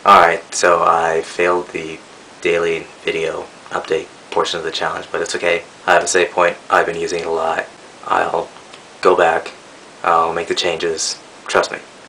Alright, so I failed the daily video update portion of the challenge, but it's okay. I have a save point. I've been using it a lot. I'll go back. I'll make the changes. Trust me.